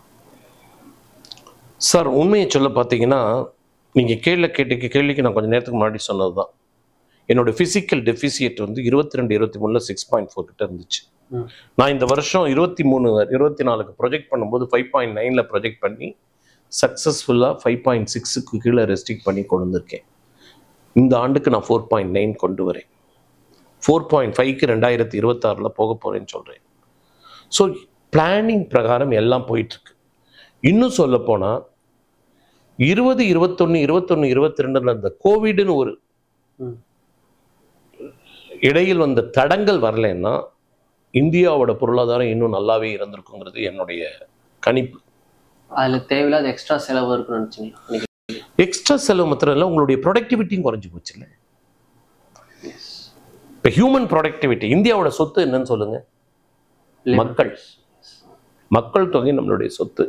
சார் உண்மையை சொல்ல பார்த்தீங்கன்னா, நீங்கள் கேள்வி கேட்டு கேள்விக்கு நான் கொஞ்சம் நேரத்துக்கு முன்னாடி சொன்னது தான். என்னோட ஃபிசிக்கல் டெஃபிசியட் வந்து இருபத்தி ரெண்டு இருபத்தி மூணில் சிக்ஸ் பாயிண்ட் ஃபோர் கிட்ட இருந்துச்சு. நான் இந்த வருஷம் இருபத்தி மூணு இருபத்தி நாலுக்கு ப்ரொஜெக்ட் பண்ணும்போது ஃபைவ் பாயிண்ட் நைனில் ப்ரொஜெக்ட் பண்ணி சக்ஸஸ்ஃபுல்லாக ஃபைவ் பாயிண்ட் சிக்ஸுக்கு கீழே ரெஸ்ட்ரிக்ட் பண்ணி கொண்டு வந்திருக்கேன். இந்த ஆண்டுக்கு நான் ஃபோர் பாயிண்ட் நைன் கொண்டு வரேன். ஃபோர் பாயிண்ட் ஃபைவ்க்கு ரெண்டாயிரத்தி இருபத்தாறில் போக போகிறேன்னு சொல்கிறேன். ஸோ பிளானிங் பிரகாரம் எல்லாம் போயிட்டுருக்கு. இன்னும் சொல்ல போனால் இருபது இருபத்தொன்னு இருபத்தொன்னு இருபத்தி ரெண்டுல இந்த கோவிட்னு ஒரு இடையில் வந்த தடங்கள் வரலைன்னா இந்தியாவோட பொருளாதாரம் இன்னும் நல்லாவே இருந்திருக்குங்கிறது என்னுடைய கணிப்பு. அதுல தேவையில்லாத எக்ஸ்ட்ரா செலவு இருக்குன்னு நினைச்சீங்களா? எக்ஸ்ட்ரா செலவு மாத்திரம் இல்லை, உங்களுடைய ப்ரொடக்டிவிட்டியும் குறைஞ்சி போச்சு. இல்லை இப்போ ஹியூமன் ப்ரொடக்டிவிட்டி, இந்தியாவோட சொத்து என்னன்னு சொல்லுங்க? மக்கள். மக்கள் தொகை நம்மளுடைய சொத்து.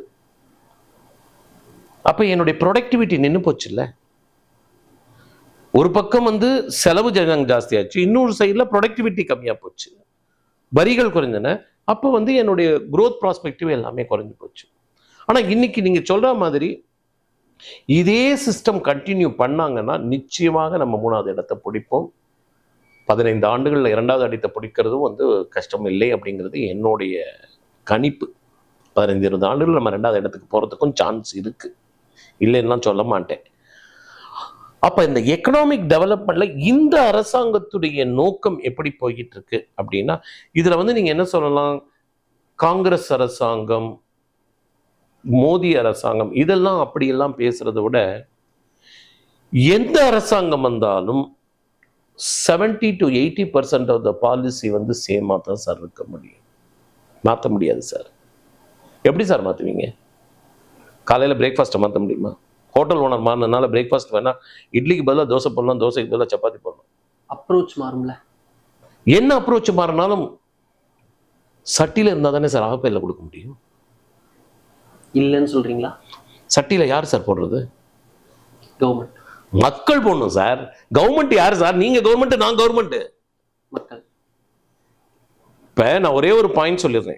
அப்ப என்னுடைய ப்ரொடக்டிவிட்டி நின்று போச்சு. இல்லை ஒரு பக்கம் வந்து செலவு ஜனங்க ஜாஸ்தியாச்சு, இன்னொரு சைடில் ப்ரொடக்டிவிட்டி கம்மியாக போச்சு, வரிகள் குறைஞ்சன. அப்போ வந்து என்னுடைய க்ரோத் ப்ராஸ்பெக்டிவ் எல்லாமே குறைஞ்சி போச்சு. ஆனால் இன்னைக்கு நீங்கள் சொல்கிற மாதிரி இதே சிஸ்டம் கண்டினியூ பண்ணாங்கன்னா நிச்சயமாக நம்ம மூணாவது இடத்தை பிடிப்போம். பதினைந்து ஆண்டுகளில் இரண்டாவது இடத்தை பிடிக்கிறதும் வந்து கஷ்டம் இல்லை அப்படிங்கிறது என்னுடைய கணிப்பு. பதினைந்து இருபது ஆண்டுகள் நம்ம ரெண்டாவது இடத்துக்கு போகிறதுக்கும் சான்ஸ் இருக்குது, இல்லைன்னா சொல்ல மாட்டேன். அப்ப இந்த எக்கனாமிக் டெவலப்மெண்ட்ல இந்த அரசாங்கத்துடைய நோக்கம் எப்படி போய்கிட்டு இருக்கு அப்படின்னா, இதுல வந்து நீங்க என்ன சொல்லலாம், காங்கிரஸ் அரசாங்கம், மோடி அரசாங்கம் இதெல்லாம் அப்படியெல்லாம் பேசுறதை விட எந்த அரசாங்கம் வந்தாலும் seventy to eighty percent of the policy வந்து சேமா தான் சார் இருக்க முடியும். மாற்ற முடியாது சார். எப்படி சார் மாற்றுவீங்க? காலையில் பிரேக்ஃபாஸ்ட்டை மாற்ற முடியுமா? ஹோட்டல் ஓனர் மாறினால பிரேக்ஃபாஸ்ட் வேணா இட்லிக்கு பதிலாக தோசை போடலாம், தோசைக்கு பதிலாக சப்பாத்தி போடலாம். அப்ரோச் மாறும்ல. என்ன அப்ரோச் மாறினாலும் சட்டியில் இருந்தால் தானே சார் ஆகப்பையில் கொடுக்க முடியும். இல்லைன்னு சொல்றீங்களா? சட்டியில் யார் சார் போடுறது? கவர்மெண்ட். மக்கள் போடணும் சார். கவர்மெண்ட் யார் சார்? நீங்க கவர்மெண்ட், நான் கவர்மெண்ட். மக்கள். இப்ப நான் ஒரே ஒரு பாயிண்ட் சொல்லிடுறேன்.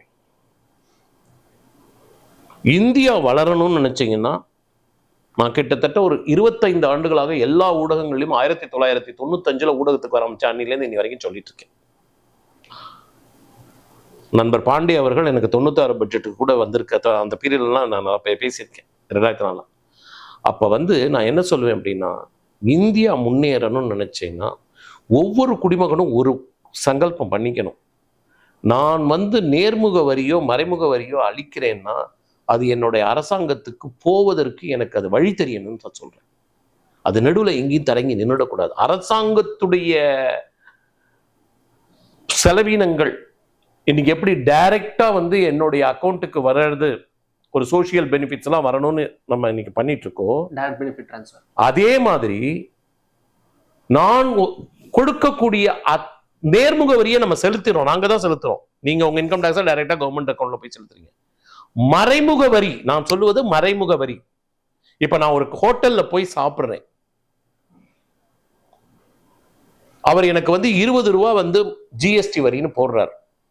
இந்தியா வளரணும்னு நினைச்சீங்கன்னா, நான் கிட்டத்தட்ட ஒரு இருபத்தைந்து ஆண்டுகளாக எல்லா ஊடகங்களிலும் ஆயிரத்தி தொள்ளாயிரத்தி தொண்ணூத்தி அஞ்சுல ஊடகத்துக்கு வர அமைச்ச அன்னிலேருந்து இன்னி வரைக்கும் சொல்லிட்டு இருக்கேன். நண்பர் பாண்டே அவர்கள் எனக்கு தொண்ணூத்தாறு பட்ஜெட்டுக்கு கூட வந்திருக்க அந்த பீரியட்லாம் நான் பேசியிருக்கேன், ரெண்டாயிரத்தி நாலாம். அப்ப வந்து நான் என்ன சொல்லுவேன் அப்படின்னா, இந்தியா முன்னேறணும்னு நினைச்சேன்னா ஒவ்வொரு குடிமகனும் ஒரு சங்கல்பம் பண்ணிக்கணும். நான் வந்து நேர்முக வரியோ மறைமுக வரியோ அளிக்கிறேன்னா அது என்னுடைய அரசாங்கத்துக்கு போவதற்கு எனக்கு அது வழி தெரியணும்னு நான் சொல்றேன். அது நடுவில் எங்கேயும் தடங்கி நின்றுடக்கூடாது. அரசாங்கத்துடைய செலவினங்கள் இன்னைக்கு எப்படி டைரக்டா வந்து என்னுடைய அக்கௌண்ட்டுக்கு வர்றது, ஒரு சோசியல் பெனிஃபிட்ஸ் எல்லாம் வரணும்னு நம்ம இன்னைக்கு பண்ணிட்டு இருக்கோம். Direct benefit transfer. அதே மாதிரி நான் கொடுக்கக்கூடிய நேர்முக வரியை நம்ம செலுத்துறோம், நாங்க தான் செலுத்துறோம். நீங்க உங்க இன்கம் டாக்ஸ் டைரக்டா கவர்மெண்ட் அக்கௌண்ட்ல போய் செலுத்துறீங்க. மறைமுக வரி, நான் சொல்லுவது மறைமுக வரி. இப்ப நான் ஒரு ஹோட்டல்ல போய் சாப்பிடுறேன், அவர் எனக்கு வந்து இருபது ரூபா வந்து ஜிஎஸ்டி வரின்னு போடுறார்.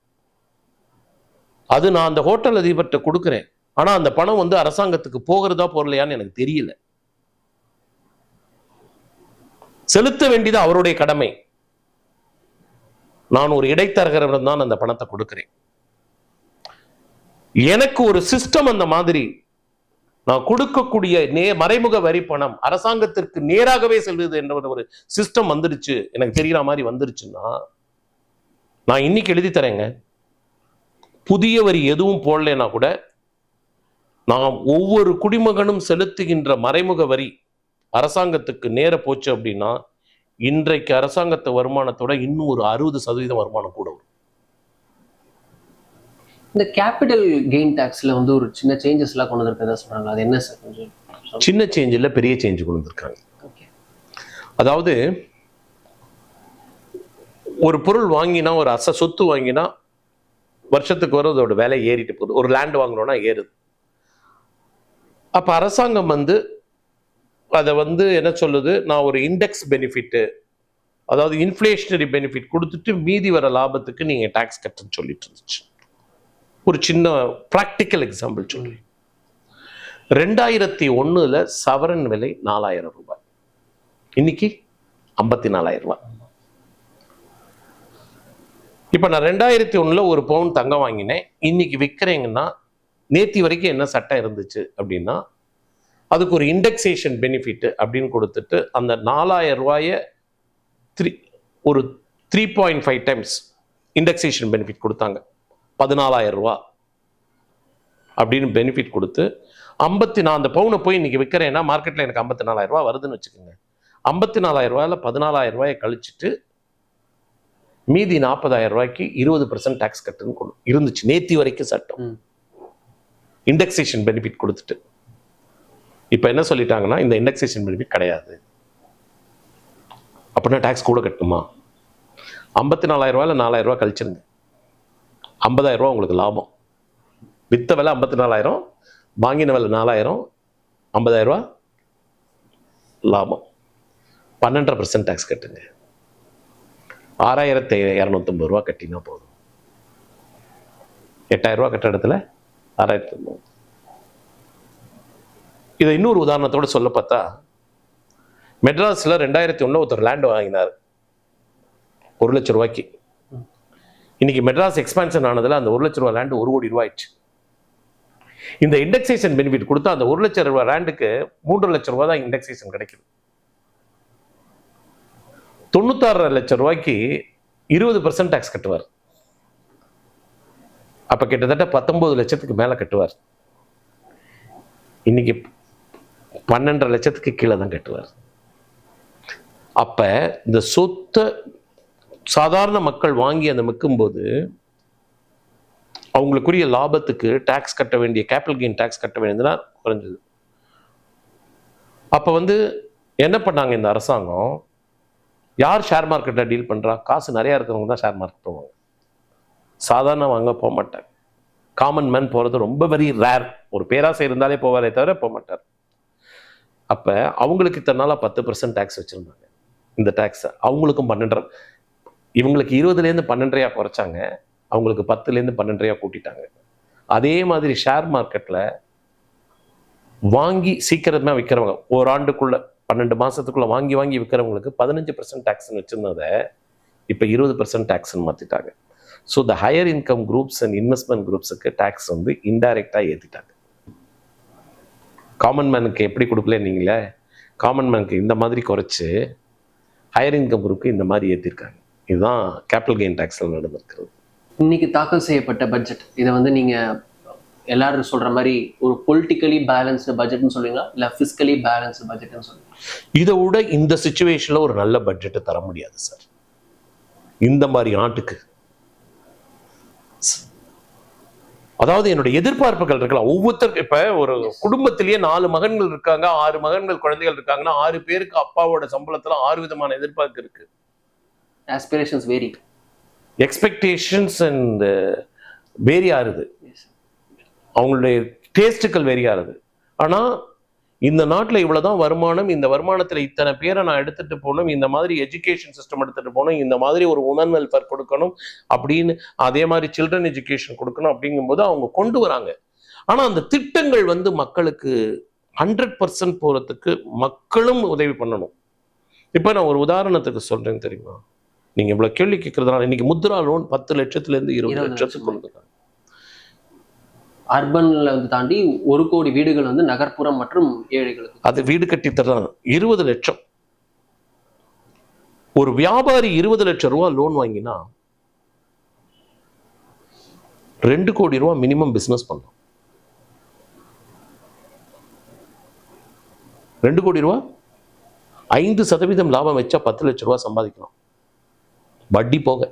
அது நான் அந்த ஹோட்டல் அதிபர்கிட்ட கொடுக்குறேன். ஆனா அந்த பணம் வந்து அரசாங்கத்துக்கு போகிறதா போறலையான்னு எனக்கு தெரியல. செலுத்த வேண்டியது அவருடைய கடமை. நான் ஒரு இடைத்தரகரிடம் தான் அந்த பணத்தை கொடுக்கிறேன். எனக்கு ஒரு சிஸ்டம் அந்த மாதிரி நான் கொடுக்கக்கூடிய நே மறைமுக வரி பணம் அரசாங்கத்திற்கு நேராகவே செல்வது என்ற ஒரு சிஸ்டம் வந்துருச்சு, எனக்கு தெரிகிற மாதிரி வந்துருச்சுன்னா நான் இன்னைக்கு எழுதி தரேங்க. புதிய வரி எதுவும் போடலைன்னா கூட நாம் ஒவ்வொரு குடிமகனும் செலுத்துகின்ற மறைமுக வரி அரசாங்கத்துக்கு நேர போச்சு அப்படின்னா இன்றைக்கு அரசாங்கத்து வருமானத்தோட இன்னும் ஒரு அறுபது சதவீதம் வருமானம் கூட வரும். இந்த கேபிட்டல் கெயின் டாக்ஸ்ல வந்து ஒரு சின்ன சேஞ்சஸ் எல்லாம் கொண்டு வந்திருக்கதா சொல்றாங்க. அது என்ன சார்? கொஞ்சம் சின்ன சேஞ்ச் இல்ல, பெரிய சேஞ்ச் கொண்டு வந்திருக்காங்க. அதாவது ஒரு பொருள் வாங்கினா, ஒரு அச சொத்து வாங்கினா வருஷத்துக்கு வர அதோட வேலை ஏறிட்டு போகுது. ஒரு லேண்ட் வாங்குறோம்னா ஏறுது. அப்ப அரசாங்கம் வந்து அதை வந்து என்ன சொல்லுது, நான் ஒரு இண்டெக்ஸ் பெனிஃபிட் அதாவது இன்ஃப்ளேஷனரி பெனிஃபிட் கொடுத்துட்டு மீதி வர லாபத்துக்கு நீங்க டாக்ஸ் கட்டுன்னு சொல்லிட்டு இருந்துச்சு. ஒரு சின்ன ப்ராக்டிக்கல் எக்ஸாம்பிள் சொல்றேன். ரெண்டாயிரத்தி ஒண்ணுல சவரன் விலை நாலாயிரம் ரூபாய், இன்னைக்கு ஐம்பத்தி நாலாயிரம் ரூபாய். இப்ப நான் ரெண்டாயிரத்தி ஒண்ணுல ஒரு பவுன் தங்கம் வாங்கினேன், இன்னைக்கு விற்கிறேங்கன்னா நேத்தி வரைக்கும் என்ன சட்டம் இருந்துச்சு அப்படின்னா அதுக்கு ஒரு இண்டெக்ஸேஷன் பெனிஃபிட் அப்படின்னு கொடுத்துட்டு அந்த நாலாயிரம் ரூபாய த்ரீ ஒரு three point five times indexation benefit கொடுத்தாங்க. பதினாலாயிரம் ரூபா அப்படின்னு பெனிஃபிட் கொடுத்து ஐம்பத்தி நான் அந்த பவுனை போய் இன்னைக்கு விற்கிறேன்னா மார்க்கெட்டில் எனக்கு ஐம்பத்தி நாலாயிரம் ரூபா வருதுன்னு வச்சுக்கோங்க. ஐம்பத்தி நாலாயிரம் ரூபாயில் பதினாலாயிரம் ரூபாயை கழிச்சுட்டு மீதி நாற்பதாயிரம் ரூபாய்க்கு இருபது பர்சன்ட் டேக்ஸ் கட்டுன்னு கொடு இருந்துச்சு நேத்தி வரைக்கும் சட்டம், இண்டெக்ஸேஷன் பெனிஃபிட் கொடுத்துட்டு. இப்போ என்ன சொல்லிட்டாங்கன்னா இந்த இண்டெக்ஸேஷன் பெனிஃபிட் கிடையாது, அப்படின்னா டேக்ஸ் கூட கட்டணுமா? ஐம்பத்தி நாலாயிரம் ரூபாயில் நாலாயிரம் ரூபாய் கழிச்சிருங்க, ஐம்பதாயிரம் ரூபா உங்களுக்கு லாபம். வித்த விலை ஐம்பத்தி நாலாயிரம், வாங்கின விலை நாலாயிரம், ஐம்பதாயிரம் ரூபா லாபம். பன்னெண்டரை பர்சன்ட் டேக்ஸ் கட்டுங்க, ஆறாயிரத்தி இரநூத்தம்பது ரூபா கட்டினா போதும். எட்டாயிரம் ரூபா கட்டுற இடத்துல ஆறாயிரத்தி ஒன்பது. இதை இன்னொரு உதாரணத்தோட சொல்ல பார்த்தா, மெட்ராஸ்ல ரெண்டாயிரத்தி ஒண்ணு ஒருத்தர் லேண்ட் வாங்கினார் ஒரு லட்சம் ரூபாய்க்கு. இன்னைக்கு மெட்ராஸ் எக்ஸ்பான்ஷன் ஆனதுல அந்த ஒரு லட்சம் ரூபாய் லேண்டு ஒரு கோடி ரூபாய் ஆயிடுச்சு. இந்த இண்டெக்ஸேஷன் பெனிஃபிட் கொடுத்தா அந்த ஒரு லட்சம் ரூபாய் லேண்டுக்கு மூன்று லட்சம் ரூபாய் தான் இண்டெக்ஸேஷன் கிடைக்குது. தொண்ணூத்தாறு லட்சம் ரூபாய்க்கு இருபது பர்சன்ட் டாக்ஸ் கட்டுவார். அப்ப கிட்டத்தட்ட பத்தொன்பது லட்சத்துக்கு மேல கட்டுவார். இன்னைக்கு பன்னெண்டரை லட்சத்துக்கு கீழே தான் கட்டுவார். அப்ப இந்த சொத்தை சாதாரண மக்கள் வாங்கி அந்த விற்கும்போது அவங்களுக்குரிய லாபத்துக்கு டாக்ஸ் கட்ட வேண்டிய கேபிட்டல் கெயின் டாக்ஸ் கட்ட வேண்டியதுனா குறைஞ்சது. அப்ப வந்து என்ன பண்ணாங்க இந்த அரசாங்கம், யார் ஷேர் மார்க்கெட்டில் டீல் பண்றா? காசு நிறைய இருக்கிறவங்க தான் ஷேர் மார்க்கெட் போவாங்க, சாதாரண வாங்க போக மாட்டாங்க. காமன் மேன் போறது ரொம்ப வெரி ரேர், ஒரு பேராசை இருந்தாலே போவாரே தவிர போக மாட்டார். அப்ப அவங்களுக்கு இத்தனால பத்து பர்சன்ட் டேக்ஸ் வச்சிருந்தாங்க. இந்த டேக்ஸ் அவங்களுக்கும் பன்னெண்டரை, இவங்களுக்கு இருபதுல இருந்து பன்னெண்டரையா குறைச்சாங்க, அவங்களுக்கு பத்துல இருந்து பன்னெண்டரையா கூட்டிட்டாங்க. அதே மாதிரி ஷேர் மார்க்கெட்ல வாங்கி சீக்கிரமா விற்கிறவங்க, ஒரு ஆண்டுக்குள்ள பன்னெண்டு மாசத்துக்குள்ள வாங்கி வாங்கி விற்கிறவங்களுக்கு பதினஞ்சு பர்சன்ட் டேக்ஸ் வச்சிருந்ததை இப்ப இருபது பர்சன்ட் டேக்ஸ் மாத்திட்டாங்க. So the higher income groups and investment குரூப்ஸுக்கு டேக்ஸ் வந்து இன்டைரக்டா ஏத்திட்டாங்க. காமன் மேனுக்கு எப்படி கொடுக்கல நீங்களே, காமன் மேனுக்கு இந்த மாதிரி குறைச்சு ஹையர் இன்கம் குரூப்புக்கு இந்த மாதிரி ஏற்றிருக்காங்க. இதுதான் கேபிட்டல் கெயின் டேக்ஸ்ல நடந்திருக்கிறது. இன்னைக்கு தாக்கல் செய்யப்பட்ட பட்ஜெட், இதை வந்து நீங்க எல்லாரும் சொல்ற மாதிரி ஒரு பொலிட்டிக்கலி பேலன்ஸ்டு பட்ஜெட்னு சொல்லுவீங்களா, இல்ல பிஸ்கலி பேலன்ஸ்டு பட்ஜெட்னு சொல்லுவீங்களா? இதை விட இந்த சிச்சுவேஷன்ல ஒரு நல்ல பட்ஜெட்டை தர முடியாது சார் இந்த மாதிரி நாட்டுக்கு. அதாவது என்னுடைய எதிர்பார்ப்புகள் இருக்கலாம் ஒவ்வொருத்தருக்கு. இப்ப ஒரு குடும்பத்திலேயே நாலு மகன்கள் இருக்காங்க, ஆறு மகன்கள் குழந்தைகள் இருக்காங்கன்னா ஆறு பேருக்கு அப்பாவோட சம்பளத்துல ஆறு விதமான எதிர்பார்ப்பு இருக்கு. Aspirations vary, expectations and vary ஆறுது, அவங்களுடைய டேஸ்டுகள் வேரி ஆறுது. ஆனா இந்த நாட்டில் இவ்வளவுதான் வருமானம், இந்த வருமானத்துல இத்தனை பேரை நான் எடுத்துட்டு போகணும், இந்த மாதிரி எஜுகேஷன் சிஸ்டம் எடுத்துட்டு போகணும், இந்த மாதிரி ஒரு உமன் வெல்ஃபேர் கொடுக்கணும் அப்படின்னு, அதே மாதிரி சில்ட்ரன் எஜுகேஷன் கொடுக்கணும் அப்படிங்கும்போது அவங்க கொண்டு வராங்க. ஆனா அந்த திட்டங்கள் வந்து மக்களுக்கு ஹண்ட்ரட் பர்சன்ட் போறதுக்கு மக்களும் உதவி பண்ணணும். இப்ப நான் ஒரு உதாரணத்துக்கு சொல்றேன் தெரியுமா, நீங்க இவ்வளவு கேள்வி கேட்கறதுனால இன்னைக்கு முத்ரா லோன் பத்து லட்சத்துல இருந்து இருபது லட்சத்துக்கு கொடுத்துருக்காங்க. அர்பன்ல வந்து தாண்டி ஒரு கோடி வீடுகள் வந்து நகர்ப்புறம் மற்றும் ஏழைகளுக்கு. அது வீடு கட்டி தர்றாங்க. இருபது லட்சம் ஒரு வியாபாரி இருபது லட்சம் ரூபாய் லோன் வாங்கினா ரெண்டு கோடி ரூபாய் மினிமம் பிசினஸ் பண்ணலாம். ரெண்டு கோடி ரூபாய் ஐந்து சதவீதம் லாபம் வச்சா பத்து லட்சம் ரூபாய் சம்பாதிக்கலாம் வட்டி போக.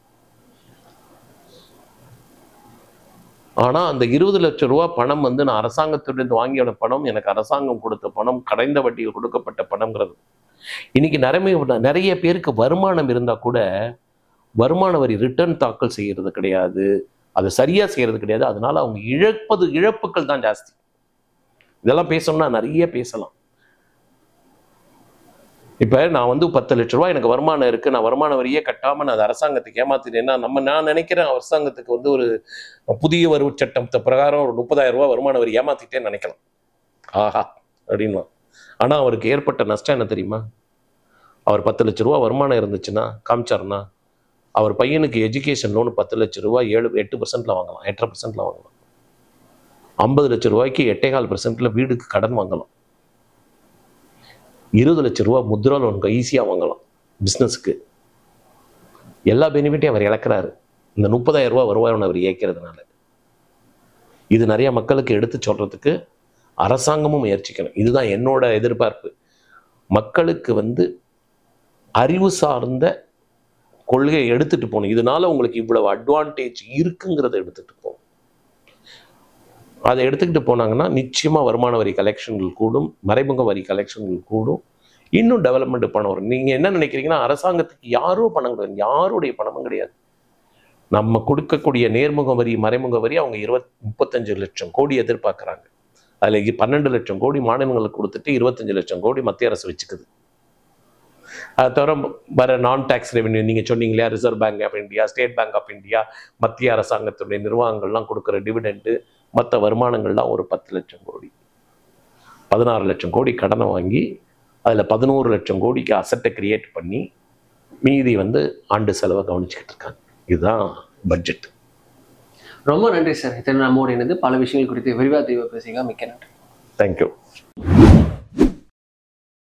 ஆனா அந்த இருபது லட்சம் ரூபாய் பணம் வந்து நான் அரசாங்கத்திலிருந்து வாங்கியோட பணம், எனக்கு அரசாங்கம் கொடுத்த பணம், கடைந்த வட்டியில் கொடுக்கப்பட்ட பணம்ங்கிறது. இன்னைக்கு நிறைய நிறைய பேருக்கு வருமானம் இருந்தா கூட வருமான வரி ரிட்டர்ன் தாக்கல் செய்யறது கிடையாது, அதை சரியா செய்யறது கிடையாது. அதனால அவங்க இழப்பது இழப்புகள் தான் ஜாஸ்தி. இதெல்லாம் பேசணும்னா நிறைய பேசலாம். இப்போ நான் வந்து பத்து லட்ச ரூபா எனக்கு வருமானம் இருக்குது, நான் வருமான வரியே கட்டாமல் நான் அது அரசாங்கத்துக்கு ஏமாத்தினேன்னா நம்ம நான் நினைக்கிறேன் அரசாங்கத்துக்கு வந்து ஒரு புதிய வரி சட்டத்தை பிரகாரம் ஒரு முப்பதாயிரம் ரூபா வருமான வரி ஏமாத்திட்டேன்னு நினைக்கலாம். ஆஹா அப்படின்லாம். ஆனால் அவருக்கு ஏற்பட்ட நஷ்டம் என்ன தெரியுமா? அவர் பத்து லட்ச ரூபா வருமானம் இருந்துச்சுன்னா காமிச்சாருன்னா அவர் பையனுக்கு எஜுகேஷன் லோனு பத்து லட்ச ரூபா ஏழு எட்டு பர்சன்ட்ல வாங்கலாம், எட்டரை பர்சன்ட்ல வாங்கலாம். ஐம்பது லட்ச ரூபாய்க்கு எட்டேகால் பர்சன்ட்ல வீடுக்கு கடன் வாங்கலாம். இருபது லட்ச ரூபா முத்ரா லோன் ஈஸியாக வாங்கலாம் பிஸ்னஸுக்கு. எல்லா பெனிஃபிட்டையும் அவர் இழக்கிறாரு இந்த முப்பதாயிரம் ரூபா வருவாய் அவர் ஏற்கிறதுனால. இது நிறைய மக்களுக்கு எடுத்து சொல்றதுக்கு அரசாங்கமும் முயற்சிக்கணும். இதுதான் என்னோட எதிர்பார்ப்பு. மக்களுக்கு வந்து அறிவு சார்ந்த கொள்கையை எடுத்துட்டு போகணும். இதனால உங்களுக்கு இவ்வளவு அட்வான்டேஜ் இருக்குங்கிறத எடுத்துட்டு போகணும். அதை எடுத்துக்கிட்டு போனாங்கன்னா நிச்சயமா வருமான வரி கலெக்ஷன்கள் கூடும், மறைமுக வரி கலெக்ஷன்கள் கூடும், இன்னும் டெவலப்மெண்ட் பணம் வரும். நீங்க என்ன நினைக்கிறீங்கன்னா அரசாங்கத்துக்கு யாரோ பணம் கிடையாது, யாருடைய பணமும் கிடையாது. நம்ம கொடுக்கக்கூடிய நேர்முக வரி மறைமுக வரி அவங்க இருபத் முப்பத்தஞ்சு லட்சம் கோடி எதிர்பார்க்குறாங்க. அதில் பன்னெண்டு லட்சம் கோடி மாநிலங்களுக்கு கொடுத்துட்டு இருபத்தஞ்சு லட்சம் கோடி மத்திய அரசு வச்சுக்குது. அதை தவிர வர நான் டேக்ஸ் ரெவென்யூ நீங்கள் சொன்னீங்க இல்லையா, Reserve Bank of India, State Bank of India, மத்திய அரசாங்கத்துடைய நிர்வாகங்கள்லாம் கொடுக்குற டிவிடெண்டு மற்ற வருமானங்கள்லாம் ஒரு பத்து லட்சம் கோடி, பதினாறு லட்சம் கோடி கடனை வாங்கி அதில் பதினோரு லட்சம் கோடிக்கு அசட்டை கிரியேட் பண்ணி மீதி வந்து ஆண்டு செலவை கவனிச்சுக்கிட்டு இருக்காங்க. இதுதான் பட்ஜெட். ரொம்ப நன்றி சார். இத்தனை நம்மோடு இணைந்து பல விஷயங்கள் குறித்து விரிவாக தெளிவாக பேசுங்க. மிக்க நன்றி. தேங்க்யூ.